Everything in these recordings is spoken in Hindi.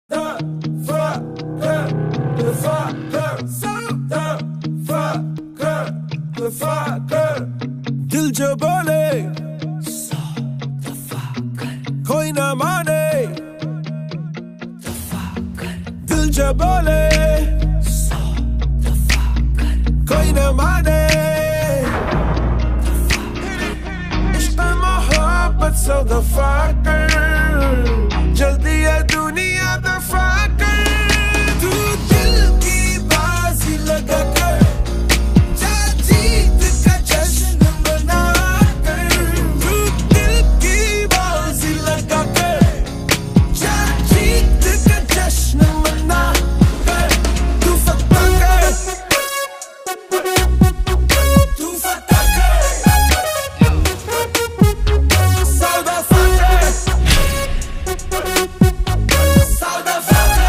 Dafa, Dafa, Dafa, दिल जो बोले कोई ना माने, दिल जो बोले कोई ना माने, इश्क़ मोहब्बत सौ दफा कर, जल्दी ये दुनिया दफा कर, तू दिल की बाजी लगा कर, जा जीत का जश्न मना कर, तू दिल की बाजी लगा कर, जा जीत का जश्न मना कर, तू फतह कर, तू फतह कर, सौ दफा कर, सौ दफा कर।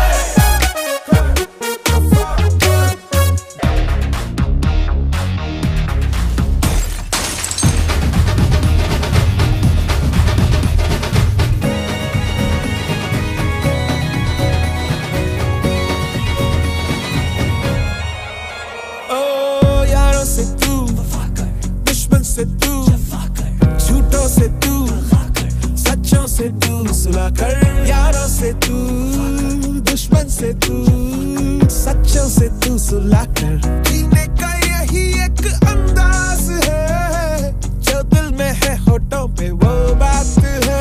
ओ यारों से तू, दुश्मन से तू, झूठों से तू, सच्चों से तू सुलह कर, यारों से तू, दुश्मन से तू, सच्चों से तू सुलह कर, जीने का यही एक अंदाज है, जो दिल में है होठों पे वो बात है।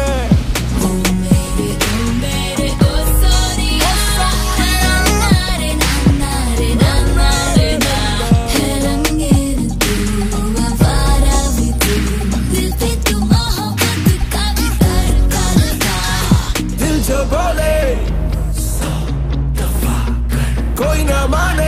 दिल जो बोले कोई ना माने,